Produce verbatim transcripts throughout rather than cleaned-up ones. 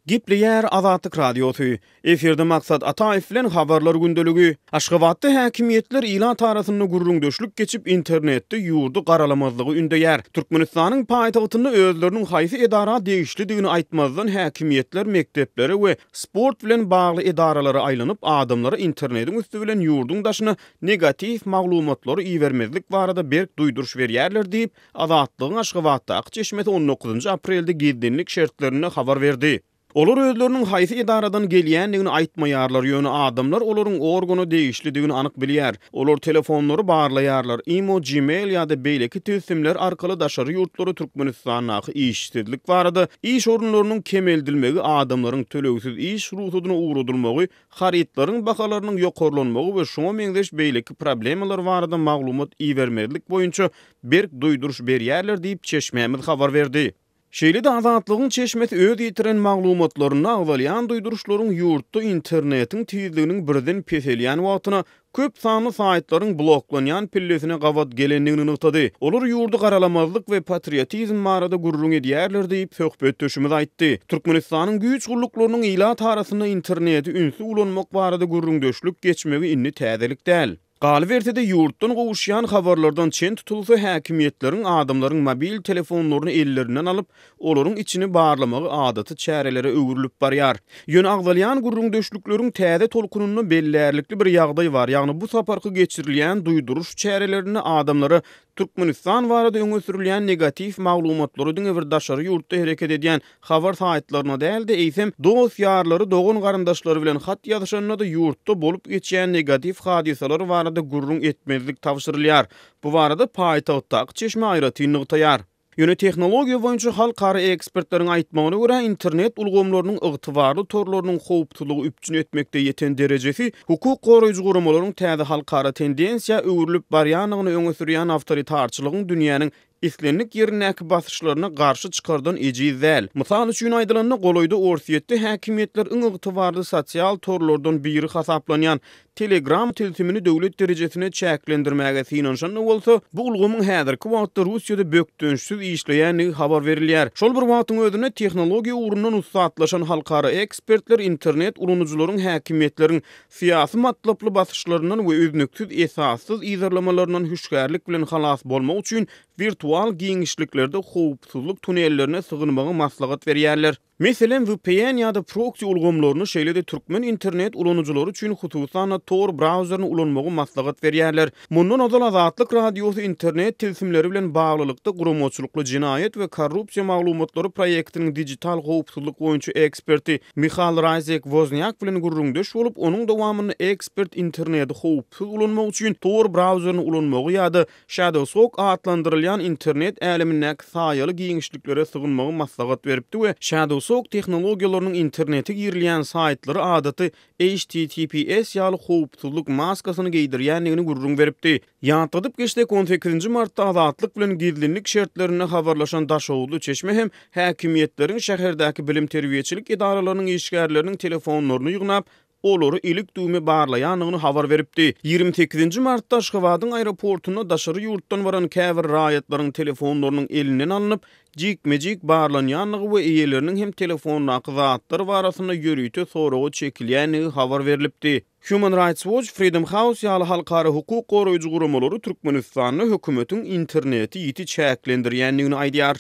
Gipleyer Azatlyk Radiosu. Eferde maksat Ataev bilen habarlar gündeligi. Aşgabatda häkimiýetler ila tarasyny gurrundeşlik geçip internetde ýurdu garalamazlygy ündeýär. Türkmenistanyň paýtagtyny özleriniň haýsy edara degişlidigini aýtmazdan häkimiýetler mekteplere we sport bilen bagly edaralary aýlanyp adamlara internetiň üstü bilen ýurduň daşyna negativ maglumatlary iýermezlik barada berk duýduruş berýärler diýip Azatlygyň Aşgabatda çeşmeti on dokuzunçy aprelde giddenlik şertlerini habar berdi. Olar özleriniň haýsy edaradan gelýändigini aýtmaýarlar ýöne adamlar olaryň organy degişlidigini anyk bilýär. Olar telefonlary barlaýarlar. Imo, Gmail ýa-da beýleki tüýsimler arkaly daşary ýurtlary Türkmenistanyň işsizlik barada iş orunlarynyň kemeldilmegi, adamlaryň tölegsiz iş ruhudyna uğradylmagy, haritlaryň bahalarynyň ýokarlanmagy we şoňa meňzeş beýleki problemalar barada maglumat iýermezlik boýunça berk duýduruş berýärler diýip Çeşmemiz habar berdi. Şeýle-de Azatlygyň çeşmeti öz ýetiren maglumatlaryny agdalýan duýduruşlaryň ýurtda internetiň tizliginiň birden peselýän wagtyna köp sanly saýtlaryň bloklanýan pillesine gawat gelendigini nykdy. Olar ýurdu garalamazlyk we patriotizm barada gurrun edýärler diýip söhbet töşümüz aýtdy. Türkmenistanyň güýç gurluklarynyň ila tarasyna interneti ünsü ulanmak barada gurrundeşlik geçmegi inni täzelik däl. Galbertede ýurtdan gowuşýan habarlardan çen tutulsa häkimiýetlerin adamlaryň mobil telefonlaryny ellerinden alyp, olaryň içini barlamagy adaty çärelere öwürlüp barýar. Ýöne agdalýan gurrundeşlikleriň täze tolkunyny bellärlikli bir ýagdaý bar. Ýagny bu saparky geçirilýän duýduruş çärelerini adamlara Türkmenistan barada öňe sürilýän negativ maglumatlary diňe bir daşary ýurtda hereket edýän habar saýtlaryna däldi, eýsem dost ýarlary, dogun garandaşlary bilen hat ýazyşanyna da ýurtda bolup geçýän negativ hadisalar barada gurrun etmezlik tawşyrylýar. Bu barada paýtagtdaky Çeşme aýraty nyktaýar. Ýöne tehnologiýa boýunça halkara ekspertleriň aýtmagyna görä internet ulgamlarynyň ygtybarly torlarynyň howpsuzlygy üpçün etmekde ýeten derejesi hukuk goraýjy guramalaryň täze halkara tendensiýa öwürlüp barýanyny öňe sürýän awtoritarçylygyň dünýäniň islenlik ýerindäki basyşlaryna garşy çykardan ejizäl. Mysal üçin aýdylanyna golaýda orsiýetde häkimiýetler iň ygtybarly sosial torlardan biri hasaplanýan Telegram tilsimini döwlet derejesine çäklendirmäge synanşan bolsa, bu ulgamyň häzirki wagtda Russiýada bökdönşsiz işleýäni habar berilýär. Şol bir wagtyň özünde tehnologiýa urundan ustatlaşan halkara ekspertler internet ulunucularyň häkimiýetleriň syýasy matlaply basyşlarynyň we öznüksiz esassyz izarlamalaryndan hüşgärlik bilen halas bolmak üçin virtual giňişliklerde howpsuzlyk tunellerine sygynmagy maslahat berýärler. Meselen V P N ýa-da proxy ulgamlaryny şeýle-de türkmen internet ulunuculary üçin hususan Tor browseryny ulanmagy maslahat berýärler. Mundan ozal Azatlyk Radiosu internet tilsimleri bilen baglylykda guramaçylykly jinaýet we korrupsiýa maglumatlary proýektiniň digital howpsuzlyk boýunça eksperti Michal Razek-Wozniak bilen gurrundeş bolup, onuň dowamyny ekspert interneti howpsuz ulanmak üçin Tor browseryny ulanmagy ýa-da Shadowsock adlandyrylýan internet älimindäki saýaly giňişliklere sygynmagy maslahat beripdi we Shadowsock tehnologiýalarynyň interneti girilýän saýtlary adaty H T T P S ýaly howpsuzlyk maskasyny giydirýändigini gurrun beripdi. Ýantadyp geçdik on sekizinçi martda Azatlyk bilen gizlinlik şertlerini habarlaşan Daşowlu Çeşme hem häkimiýetleriň şäherdäki bilim terbiýeçilik edaralarynyň işgärleriniň telefonlaryny ýygnap, olary ilik düýme barlaýanyny habar beripdi. ýygrimi sekizinçi martda Aşgabatyň aeroportuna daşary ýurtdan baran käbir raýatlaryň telefonlarynyň elinden alınıp, jikmejik barlanýanlygy we eýeleriniň hem telefonlaky zatlary barasyna ýörüýte soragy çekilýäni habar berilipdi. Human Rights Watch, Freedom House ýaly halkara hukuk goraýjy guramalary Türkmenistanyň hökümetiň interneti ýiti çäklendirýändigini aýdýar.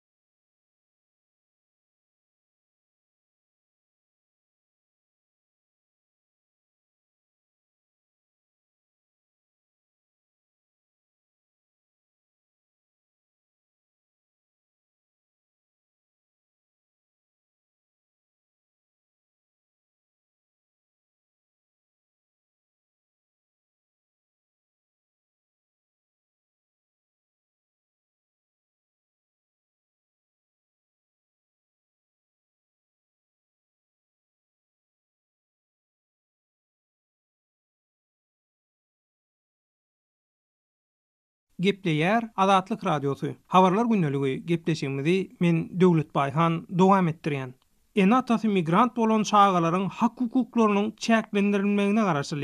Gepleyer Azatlyk Radiosu. Habarlar günneligi gepleşigimizi men Döwlet Baýhan dowam etdirýän. En atasy migrant bolan çağalaryň hak hukuklarynyň çäklendirilmegine garaşylýar.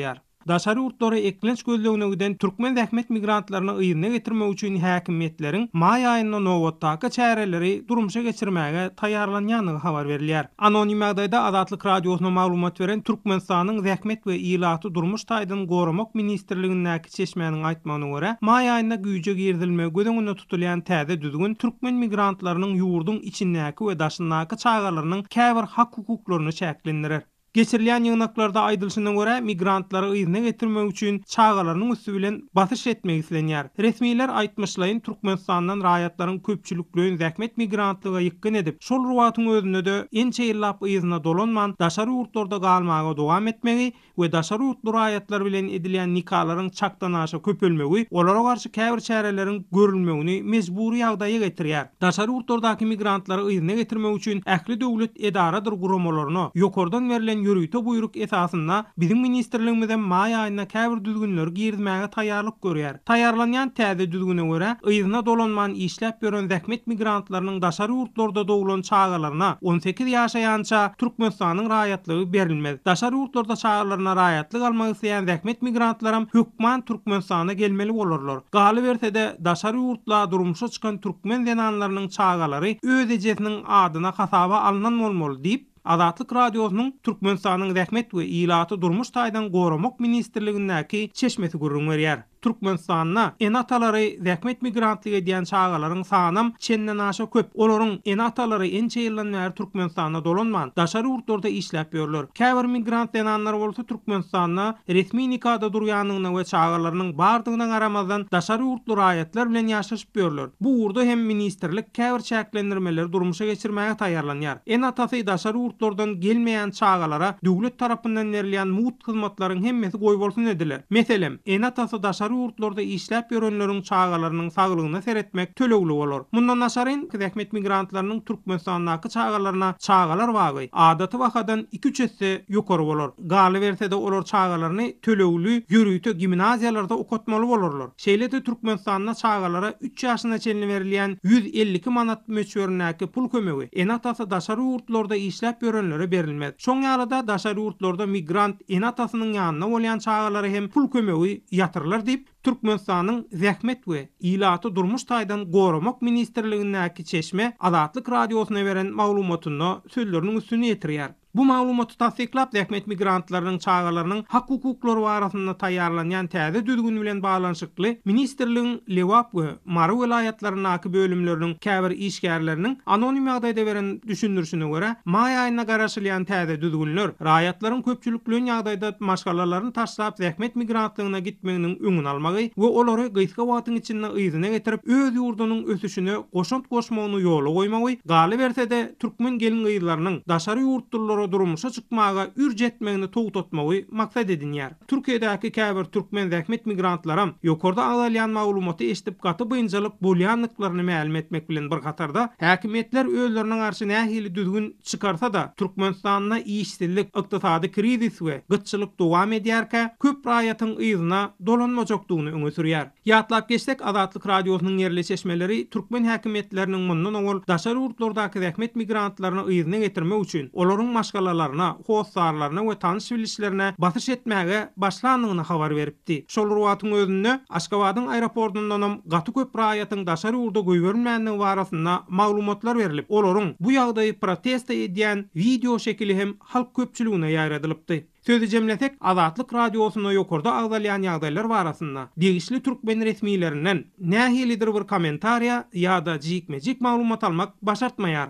Daşary ýurtlara eklenç gözlegine türkmen zähmet migrantlaryny ýygyna getirmek üçin häkimetleriň may aýynda nowatdaky çäreleri durmuşa geçirmäge taýýarlanýanyny habar berilýär. Anonim ýagdaýda Azatlyk radiosyna maglumat beren Türkmenistanyň zähmet we ýylaty durmuş taýdan goramak ministrligindäki çeşmenin aýtmagyna görä, may aýynda güýje girdilme gödüňünde tutulýan täze düzgün türkmen migrantlarynyň ýurdun içindäki we daşyndaky çağalarynyň käbir hak hukuklaryny çäklendirer. Geçirilýän ýygnaklarda aýdylşyndan görä migrantlary ýygyna getirmek üçin çağalarynyň üstü bilen batyş etmek islenýär. Resmiler aýtmışlaryň Türkmenistandan raýatlaryň köpçülikliğin zähmet migrantlyga ýykyn edip, şol ruwatyň özünde de ençe ýyllap ýygyna dolanman daşary ýurtlarda galmaga dowam etmegi we daşary ýurtly raýatlar bilen edilýän nikalaryň çakdan aşa köpelmegi olara garşy käbir çäreleriň görülmegini mejburi ýagdaýa getirýär. Daşary ýurtlardaky migrantlary ýygyna getirmek üçin ähli döwlet edaradyr guramalaryna ýokardan berilen ýürüýte buyruk esasynda bizim ministrligimizden may aýyna käbir düzgünler girdmäge taýýarlyk görýär. Taýýarlanýan täze düzgüne görä ýygyna dolanman işläp ýören zähmet migrantlarynyň daşary ýurtlarda dowulan çağalaryna on sekiz ýaşaýança Türkmenistanyň raýatlygy berilmez. Daşary ýurtlarda çağalaryna raýatlyk almak isleýän zähmet migrantlaram hökman Türkmenistana gelmeli bolarlar. Galy bersede daşary ýurtla durmuşa çykan türkmen zenanlarynyň çağalary öz ejesiniň adyna hasaba alynan bolmaly diýip Azatlyk radiosynyň Türkmenistanyň zähmet we ýylaty durmuş taýdan goramak ministrligindäki çeşmesi gurrun berýär. Türkmenistanyna enatalary zähmet migrantlygy diýen çağalaryň sanam çenden aşa köp. Olaryň enatalary ençe ýyldan bäri Türkmenistanda dolanman, daşary ýurtlarda işläp ýörler. Käbir migrant denanlar bolsa Türkmenistanyna resmi nikada durýanyna we çağalarynyň bardygyna garamazdan daşary ýurtly raýatlar bilen ýaşaşyp ýörler. Bu urda hem ministrlik käbir çäklendirmeleri durmuşa geçirmäge taýýarlanýar. Enatasy daşary ýurtlardan gelmeýän çağalara döwlet tarapyndan berilýän mut hyzmatlaryň hemmesi goý bolsun ediler. Meselem, enatasy daşary ýurtlarda işläp ýörenleriň çağalarynyň saglygyna seretmek tölegli bolar. Mundan naşaryn zähmet migrantlarynyň Türkmenistandaky çağalaryna çağalar wagy adaty wakadan iki üç esse ýokary bolar. Galy bersede olar çağalaryny tölegli ýürüýte gimnaziýalarda okutmaly bolarlar. Şeýlede Türkmenistanyna çağalara üç ýaşyna çenli berilýän yüz elli iki manat möçbernäki pul kömegi enatasy daşary ýurtlarda işläp ýörenlere berilmez. Şoň ýarada daşary ýurtlarda migrant enatasynyň ýanyna bolýan çağalary hem pul kömegi ýatyrlar diýip Türkmenistanyň zähmet we ýylaty durmuş taýdan goramak ministrligindäki çeşme Azatlyk radiosyna beren maglumatyny sözleriniň üstüne ýetirýär. Bu maglumaty tasdiklap zähmet migrantlarynyň çağalarynyň hak hukuklary barasynda taýýarlanýan täze düzgün bilen baglanyşykly ministrligiň Lewap we Mary vilayatlarynyň bölümleriniň käbir işgärleriniň anonim ýagdaýda beren düşündirişine görä may aýyna garaşylýan täze düzgünler raýatlaryň köpçülikliğin ýagdaýda maşgalalaryny taşlap zähmet migrantlygyna gitmeginiň öňüni almagy we olary gyska wagtyň içinde ýygyna getirip öz ýurdunyň ösüşine goşant goşmagyny ýola goýmagy galy bersede türkmen gelin gyýlarynyň daşary ýurtlara durmuşa çykmaga ürjetmegini togtatmagy maksat edilýär. Türkiýedäki käbir türkmen zähmet migrantlaram ýokarda agdalýan maglumaty eşitip gaty boýunçalyk bolýanlyklaryny ma'lum etmek bilen bir gatarda häkimetler özleriniň garşy nähili düzgün çykarsa da Türkmenistanyna işsizlik, ykdysady krizis we gytçylyk dowam edýärkä köp raýatyň ýygyna dolanmajakdygyny öňe sürýär. Ýatlap geçsek Azatlyk radiosynyň yerli çeşmeleri türkmen häkimetleriniň mundan owul daşary ýurtlardaky zähmet migrantlaryny ýygyna getirmek üçin olaryň maşgalalarına, howsarlaryna we tanış bilişlerine batyş etmäge başlandygyny habar beripdi. Şol ruwatyň özünde Aşgabatyň aeroportundan gaty köp raýatyň daşary ýurda goýbermänligi barasynda maglumatlar berilip, olaryň bu ýagdaýy protesta edýän video şekili hem halk köpçüligine ýaýradylypdy. Sözü jemlesek Azatlyk radiosyna ýokarda agdalýan ýagdaýlar barasynda degişli türkmen resmiýlerinden nähilidir bir kommentariýa ýa-da jikmejik maglumat almak başartmaýar.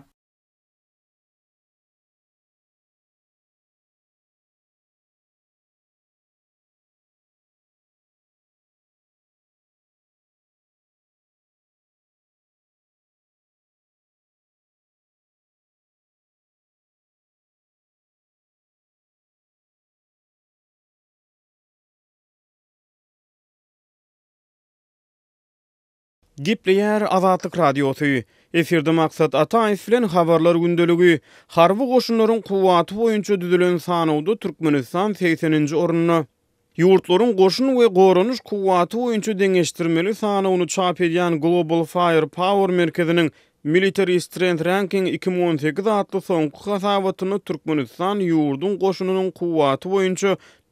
Gipleýär Azatlyk radiosu. Efirde maksat Ataýew bilen habarlar gündeligi. Harby goşunlaryň kuwaty boýunça düzülen sanawda Türkmenistan sekseninji orunyna. Ýurtlaryň goşun we goranyş kuwaty boýunça deňeşdirmeli sanawyny çap edýän Global Firepower merkeziniň Military Strength Ranking iki bin on sekiz adly soňky hasabatyny Türkmenistan ýurdun goşunynyň kuwaty boýunça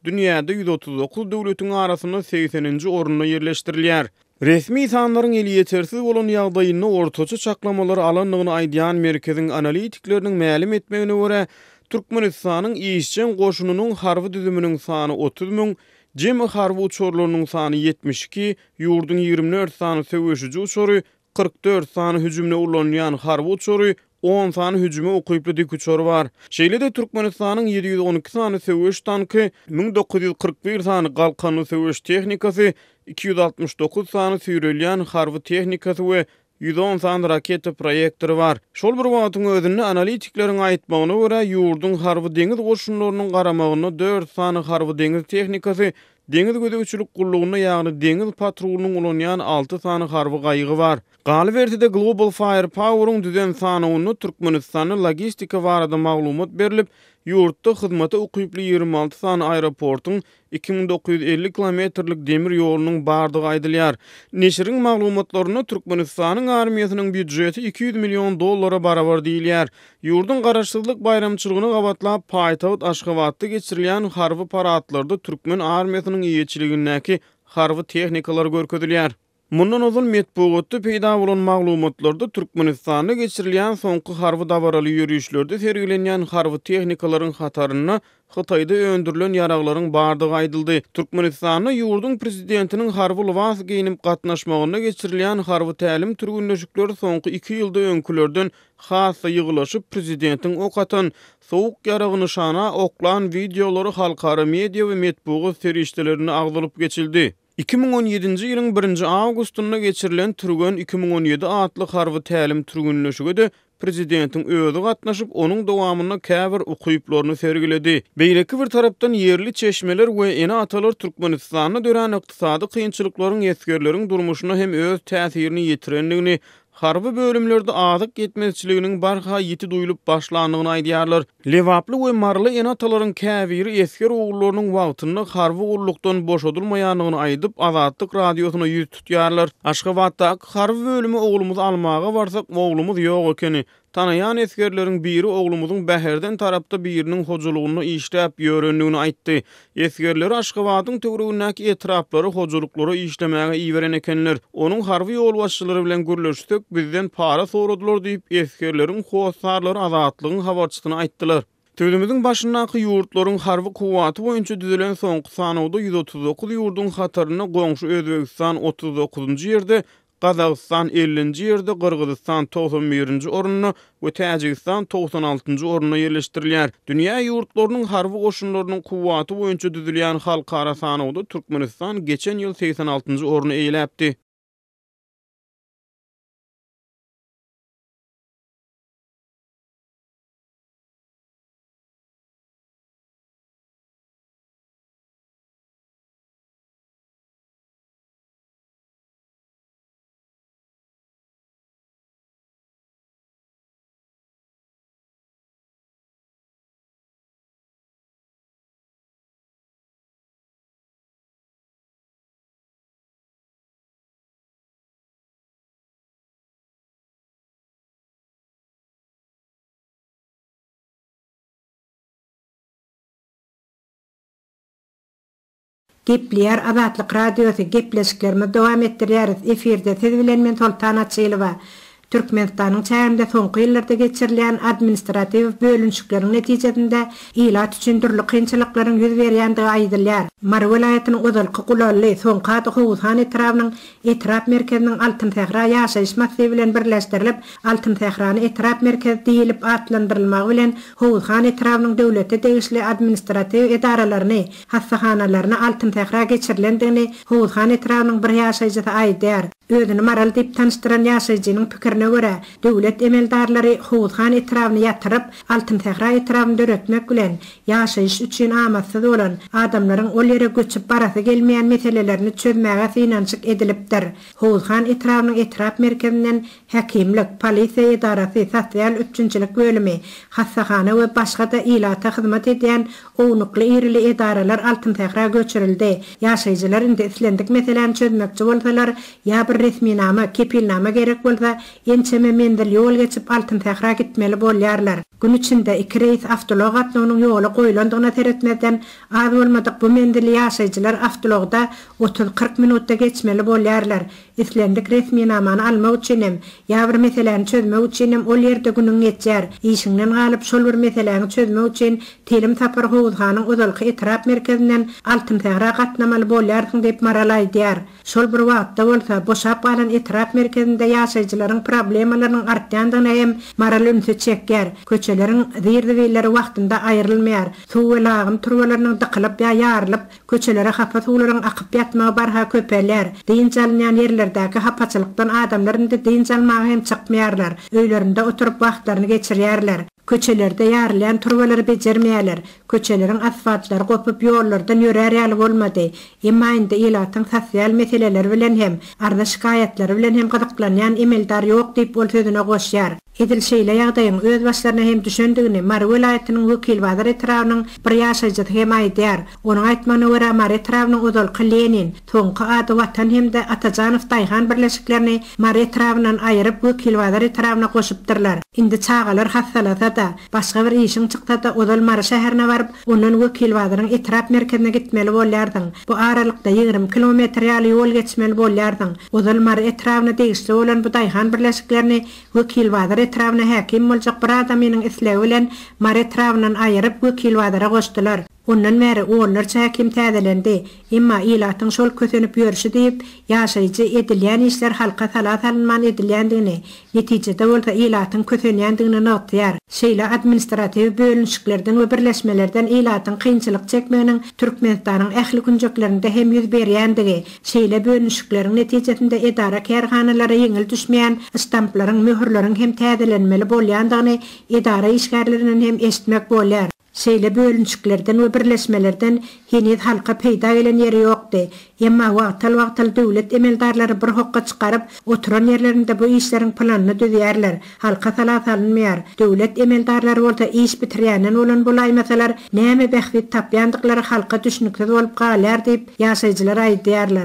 dünýäde ýüz otuz dokuz döwletiň arasynda sekseninji orunda ýerleşdirilýär. Resmi sanlaryň eli ýetersiz bolan ýagdaýyny ortaça çaklamalar alanlygyny aýdýan merkeziň analitikleriniň ma'lum etmegine görä, Türkmenistanyň işçen goşunynyň harby düzüminiň sany otuz müň, jemi harby uçurlarynyň sany yetmiş iki, ýurdun ýygrimi dört sany söwüşüji uçury, kırk dört sany hüjümne ulanýan harby uçury, on sany hüjüme okuyply dik uçury bar. Şeýle-de Türkmenistanyň yedi ýüz on iki sany söwüş tanky, bin dokuz ýüz kırk bir sany galkanly söwüş tehnikasy, iki ýüz altmış dokuz sany süýrelýän harby tehnikasy we ýüz on sany raketa proýektory bar. Şol bir wagtyň özünde analitiklerin aýtmagyna görä, ýurdun harby deňiz goşunlarynyň garamagyna dört sany harby deňiz tehnikasy, deňiz gödäwçilik gullugyna ýagny deňiz patrulynyň ulanýan alty sany harby gaýygy bar. Galy berdi Global Firepower'un düzen sanyny Türkmenistanyň logistika barada maglumat berilip, ýurtda hyzmata ukyply ýygrimi alty sany aeroportun iki bin dokuz ýüz elli kilometrlik demir ýolunyň bardygy aýdylýar. Neşriň maglumatlaryna Türkmenistanyň armiýasynyň büdjeti iki ýüz million dollara barabar diýilýär. Ýurdun garaşsyzlyk bayramçylygyny gabatlap paýtagat Aşgabatda geçirilýän harby paradlarda Türkmen armiýasynyň ýetçiligindäki harby tehnikalar görkezilýär. Mundan ozal metbuatda peýda bolan maglumatlarda Türkmenistanda geçirilýän soňky harby dabaraly ýürüýüşlerde sergilenýän harby tehnikalaryň hataryna Hytaýda öndürilen ýaraglaryň bardygy aýdyldy. Türkmenistanyň ýurdun prezidentiniň harby libas giyinip gatnaşmagyna geçirilýän harby tälim türgünleşikleri soňky iki ýylda öňkülerden hassa ýygylaşyp prezidentiň okatan sowuk ýaragyny şana oklan videolary halkara media we metbuat serişdelerini agdalyp geçildi. iki bin on ýedinji ýylyň birinji awgustunda geçirilen Türgön iki bin on ýedi adly harby tälim türgünleşigide prezidentiň özü gatnaşyp onuň dowamyna käbir ukyplaryny sergiledi. Beýleki bir tarapdan yerli çeşmeler we ene atalar Türkmenistanyna dören ykdysady kynçylyklaryň ýetgerleriň durmuşyna hem öz täsirini ýetirenligini, harby bölümlerde azyk yetmezçiliginiň barha ýeti duýulyp başlandygyny aýdýarlar. Lewaply we marly ene atalaryň käbiri esker oglarynyň wagtyny harby gullukdan boşadylmaýanlygyny aýdyp Azatlyk radiosyna ýüz tutýarlar. Aşgabatdaky harby bölümi oglumyz almaga barsak, oglumyz ýok ekeni. Tanayan eskerlerin biri oğlumuzun Bäherden tarapda birinin hocalygyny işläp ýörendigini aýtdy. Eskerler Aşgabatdyň töweregindäki etraplary hojalyklara işlemäge iýeren ekenler. Onuň harby ýol başçylary bilen gürleşdik, bizden para soradylar diýip eskerleriň howsarlary Azatlygyň habarçysyna aýtdylar. Töwremiziň başyndaky ýurtlaryň harby kuwaty boýunça düzelen soňky sanawda ýüz otuz dokuz ýurdun hataryna goňşy Özbegistan otuz dokuzunji ýerde, Kazakistan ellinji ýerde, Kyrgyzstan doksan birinji orunda we Täjikistan doksan altynji orunda ýerleşdirilýär. Dünýä ýurtlarynyň harby goşunlarynyň kuwaty boýunça düzülýän halkara sanawda Türkmenistan geçen ýyl seksen altynji oruny eýläpdi. Gepler Azatlyk radiosu gepleşiklerimi dowam etdirýäris. Efirde siz bilen men Soltan Atçylyba. Türkmenistanyň çäginde soňky ýyllarda geçirilen administrativ bölünçlikleriň netijesinde ilat üçin türlü kynçylyklaryň ýüz berýändigi aýdylýar. Mar welaýatynyň özalky gulally soňky Howuzhan etrabynyň etrap merkeziniň Altyn Sehra ýaşaýyş massawy bilen birleşdirilip, Altyn Sehrany etrap merkezi diýilip atlandyrylmagy bilen Howuzhan etrabynyň döwlete degişli administrativ edaralaryny, hassahanalarny Altyn Sehra geçirilendigini Howuzhan etrabynyň bir ýaşaýjysy aýdýar. Özüni maral diýip tanıştyran ýaşaýjynyň pikirine görä, döwlet emeldarlary Howuzhan etrabyny ýatyryp, Altyn Sehra etrabyny döretmek bilen ýaşaýyş üçin amatsız bolan adamlaryň ol ýere göçüp barasy gelmeýän meselelerini çözmäge synançyk edilipdir. Howuzhan etrabynyň etrap merkezinden häkimlik, polisiýa edarasy, sosial üçinçilik bölümi, hassahana we başga da ilata hyzmat edýän ownukly ýerli edaralar Altyn Sehra göçürildi. Ýaşaýjylar indi islendik meselelerini çözmekçi bolsalar, ýa bir resminama, kepilnama gerek bolsa, ençeme mendil ýol geçip Altyn Sehra gitmeli bolýarlar. Gün içinde iki reis avtolog atlygynyň ýoly goýulandygyna teretmeden az bolmadyk bu mendili ýaşaýjylar avtologda otuz kırk minutda geçmeli bolýarlar. İslendik resmi namany almak üçinem, ýa bir meseleni çözmek üçinem ol ýerde günüň geçer. İşiňden galyp şol bir meseleni çözmek üçin telim tapar howuzhanyň özalky etrap merkezinden altyn tära gatnamaly bolýarsyň diýip maralaýdýar. Şol bir wagtda bolsa boşap galan etrap merkezinde ýaşaýjylaryň problemalarynyň artýandygyna hem maral ünsü çekýär. Köçeleriň zirdiweleri wagtynda aýrylmaýar. Suw we lagym turwalarynyň dykylyp ýa ýarylyp, köçelere hapa suwlaryň akyp ýatmagy barha köpeler. Diýinçalynýan ýerlerdäki hapaçylykdan adamlaryň da diýinçalmagy hem çykmaýarlar. Öýlerinde oturup wagtlaryny geçirýärler. Köçelerde ýarylýan turwalar bejermeýärler. Köçeleriň asfaltlary gopup ýollardan ýörer ýaly bolmady. Emma indi ýylatyň sosial meseleler bilen hem arda şikaýetler bilen hem gyzyklanýan emeldar ýok diýip bol sözüne goşýar. Edil şeýle ýagdaýyň öz başlaryna hem düşündigini Mary welaýatynyň wekil wazir etrawynyň bir ýaşaýjy hem aýdýar. Onuň aýtmagyna görä Mary etrawynyň özalky Lenin, soňky ady Watan hemde Atajanow Daýhan birleşiklerini Mary etrawyndan aýryp wekil wazir etrawyna goşupdyrlar. Indi çağalar hassalasa da, başga bir işiň çyksa da ozal Mary şäherine baryp, onuň wekil wazyryň etrap merkezine gitmeli bolýardyň. Bu aralykda ýygrimi kilometr ýaly ýol geçmeli bolýardyň. Ozal Mary etrawyna degişli bolan bu Daýhan birleşiklerini wekil wazyr etrawyna häkim boljak bir adamynyň islegi bilen Mary etrawynyň aýryp wekil wazyra goşdylar. Ondan meri oğullar çäkim täzelendi. Emma ýylatyň şol kösenip ýörüşi diýip ýaşaýjy edilýän işler halka salat alınman edilýändigini, netijede bolsa ýylatyň kösenýändigini notýar. Şeýle administrativ bölünşiklerden we birleşmelerden ýylatyň kynçylyk çekmeginiň Türkmenistanyň ähli günjeklerinde hem ýüz berýändigi, şeýle bölünşikleriň netijesinde edara kärhanalary ýeňil düşmeýän stamplaryň, möhürleriň hem täzelenmeli bolýandygyny edara işgärlerinden hem eşitmek bolýar. Şeýle bölünşiklerden we birleşmelerden henüz halka peýda gelen ýeri ýokdy. Emma wagtal wagtal döwlet emeldarlary bir hokka çykaryp oturan ýerlerinde bu işleriň planyny düzýärler. Halka salat alınmaýar. Döwlet emeldarlary bolsa iş bitirýänden bolan bolaýmasalar, näme bähwit tapýandyklary halka düşnükli bolup galýar diýip ýaşaýjylar aýdýarlar.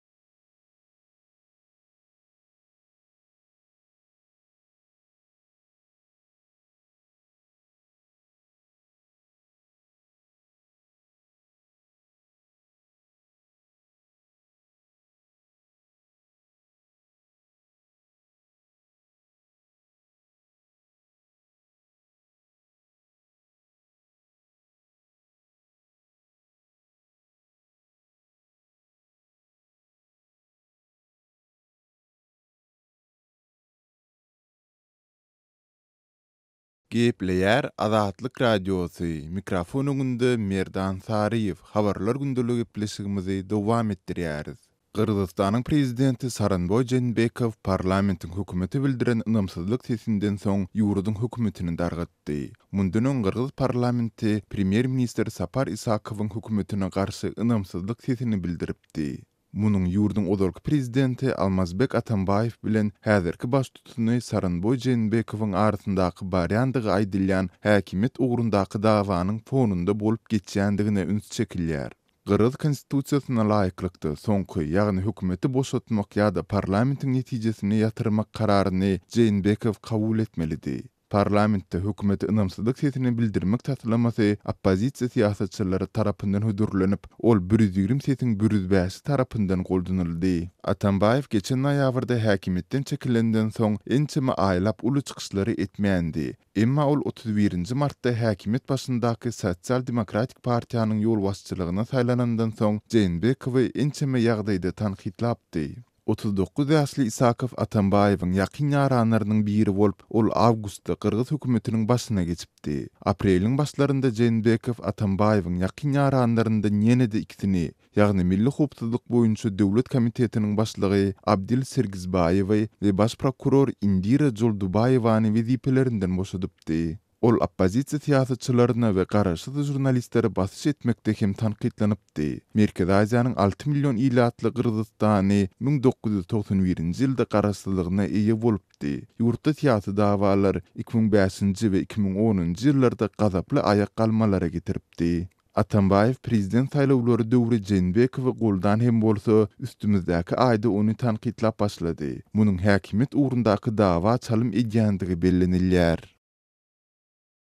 Gepleýär Azatlyk Radiosu mikrofonunda Merdan Saryýew habarlar gündəligi gepleşigimizi dowam etdirýäris. Kırgızstanyň prezidenti Saranboy Jeenbekow parlamentiň hökümeti bildiren ynamsızlyk sesinden soň ýurduň hökümetini dargatdy. Mundan Kırgız parlamenti premier minister Sapar Isakowyň hökümetine garşy ynamsızlyk sesini bildiripdi. Munun ýurduň ozalky prezidenti Almazbek Atambayew bilen häzirki baş tutuny Saranboy Jeenbekowyň arasyndaky barýandygy aýdylýan häkimet ugrundaky dawanyň fonunda bolup geçýändigine üns çekilýär. Kırgız konstitusiýasyna laýyklykda soňky, ýagny hökümeti boşatmak ýa-da parlamentiň netijesini ýatyrmak kararyny Jeenbekow kabul etmelidi. Parlamentde hökümeti ynamsızlyk sesini bildirmek tasalamasy oppozisiýa siýasatçylary tarapyndan hödürlenip, ol bir yüz ýigrim sesiň bir yüz beşi tarapyndan goldanyldy. Atambayew geçen noýabrda häkimetden çekilenden soň ençeme aýlap uly çykyşlary etmeýändi. Emma ol otuz birinji martda häkimet başyndaky Sosial Demokratik Partiýanyň ýol başçylygyna saýlanandan soň Jeenbekowy ençeme ýagdaýda tanqidlapdy. otuz dokuz ýaşly Isakow Atambayewiň ýakyn ýaranlarynyň biri bolup, ol awgustda Kırgız hökümetiniň başyna geçipdi. Apreliň başlarynda Jeenbekow Atambayewiň ýakyn ýaranlaryndan ýene-de ikisini, ýagny Milli Howpsuzlyk boýunça Döwlet Komitetiniň başlygy Abdil Sergizbayewy we baş prokuror Indira Joldubayewany wezipelerinden boşadypdy. Ol oppozisiýa siýasatçylaryna we garaşsyz jurnalistlere basyş etmekde hem tanqidlanypdy. Merkez Aziýanyň alty million ýylatly Kırgızstany bin dokuz ýüz toksan birinji ýylda garaşsyzlygyna eýe bolupdy. Ýurtda siýasy dawalar iki bin beşinji we iki bin onunji ýyllarda gazaply aýak galmalara getiripdi. Atambayew prezident saýlawlary döwri Jeenbekowy goldan hem bolsa üstümizdäki aýda onu tanqidlap başlady. Munyň häkimet ugrundaky dawa çalym edýändigi bellenilýär.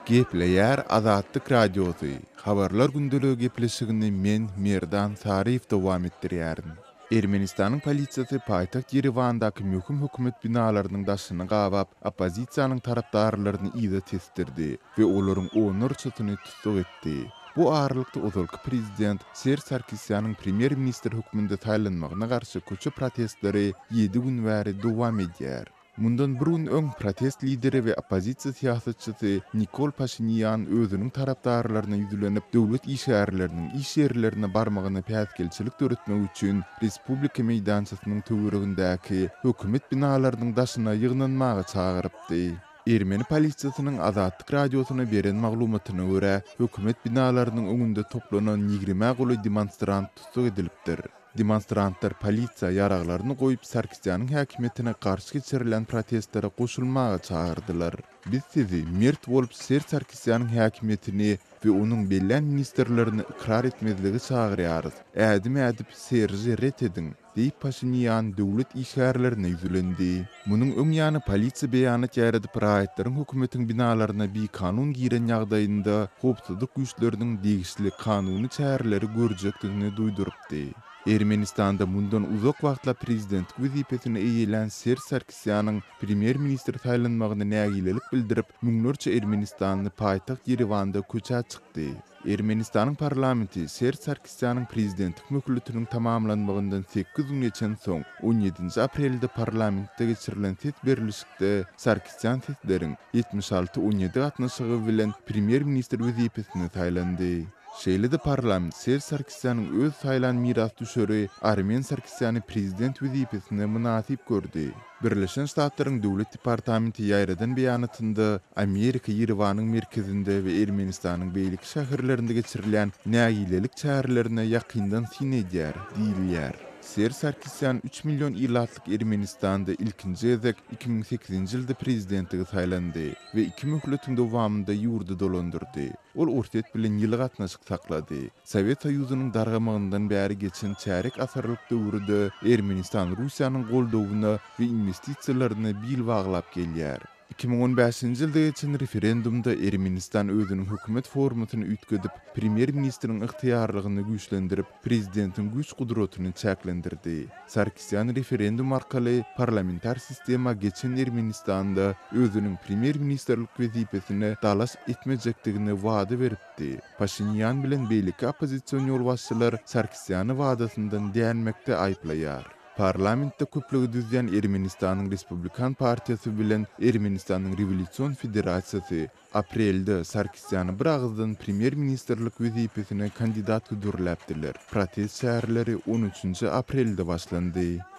Gepleyer Azatlyk Radiosu. Habarlar gündölügi gepleşigini men Merdan Sarif dowam etdirýärin. Ermenistanyň polisiýasy paýtagt Yerewandaky möhüm hökümet binalarynyň daşyny gabap, opozisiýanyň tarapdarlaryny ýyda testirdi we olaryň onur çytyny tutsak etdi. Bu aralykda ozalky prezident Ser Sarkisyanyň premier minister höküminde taýlanmagyna garşy köçe protestleri ýedi gün bäri dowam edýär. Mundan burun öň protest lideri we opozisiýa siýasatçysy Nikol Pashinyan özüniň tarapdarlaryna ýüzlenip döwlet işgärleriniň iş ýerlerine barmagyny päsgelçilik töretmek üçin Respublika meýdançasynyň töweregindäki hökümet binalarynyň daşyna ýygnanmagy çagyrypdy. Ermeni polisiýasynyň Azatlyk Radiosuna beren maglumatyna görä, hökümet binalarynyň öňünde toplanan ýigirme goly demonstrant tutsak edilipdir. Demonstrantlar polisiýa ýaraglaryny goýup Sarkisyanyň häkimetine garşy geçirilen protestlere goşulmagy çağırdylar. Biz sizi mert bolup Ser Sarkisyanyň häkimetini we onuň bellen ministerlerini ikrar etmezligi çağırýarys. Ädim edip Serji ret edin, diýip Pashinyan döwlet işgärlerine ýüzlendi. Munyň öň ýany polisiýa beýanat ýarydyp raýatlaryň hökümetiň binalaryna bir kanun giren ýagdaýynda howpsuzlyk güýçleriniň degişli kanuny çäreleri görjekdigini duýdurupdy. Ermenistanda mundan uzak wagtla prezident wezipesine eýilen Ser Sarkisyanyň premier minister taýlanmagyna nägilelik bildirip, müňlerçe Ermenistanyny paýtagt Yerewanda köçä çykdy. Ermenistanyň parlamenti Ser Sarkisyanyň prezidentlik möhletiniň tamamlanmagyndan sekiz gün geçen soň on ýedinji aprelde parlamentde geçirilen tet berilişikde Sarkisyan setleriň ýetmiş alty on ýedi gatnaşygy bilen premier minister wezipesine taýlandy. Şeýle-de parlament Ser Sarkisyanyň öz saýlan miras düşeri Armen Sarkisyany prezident wezipesine münasip gördi. Birleşen Ştatlaryň döwlet departamenti ýaýradan beýanatynda Amerika Yerewanyň merkezinde we Ermenistanyň beýlik şäherlerinde geçirilen nägilelik çärelerine ýakyndan sinedýär, diýilýär. Ser Sarkisyan üç milyon ýyllatlyk Ermenistanda ilkinji gezek iki bin sekizinji ýylda prezidentligi saýlandy we iki möhletiň dowamında ýurdu dolandyrdy. Ol ortet bilen ýyly gatnaşyk saklady. Sowet Soýuzynyň dargamagyndan bäri geçen çärek asarlyk döwürde Ermenistan Russiýanyň goldawyna we investisiýalaryna bil baglap gelýär. iki bin on beşinji ýylda geçen referendumda Ermenistan özüniň hökümet formatyny ütgedip, premier ministeriň ygtyýarlygyny güýçlendirip, prezidentin güýç gudratyny çäklendirdi. Sarkisyan referendum arkaly parlamentar sistema geçen Ermenistanda özüniň premier ministerlik wezipesini dalaş etmejekdigini wada beripdi. Pashinyan bilen beýlik opozisiýon ýolbaşçylar Sarkisyany wadasyndan dänmekde aýplaýar. Parlamentde köplügi düzýän Ermenistanyň Respublikan partiýasy bilen Ermenistanyň Rewolýusiýon Federasiýasy aprelde Sarkisyany bir agzdan premier ministerlik wezipesine kandidat gudurlapdylar. Protest şäherleri on üçinji aprelde başlandy.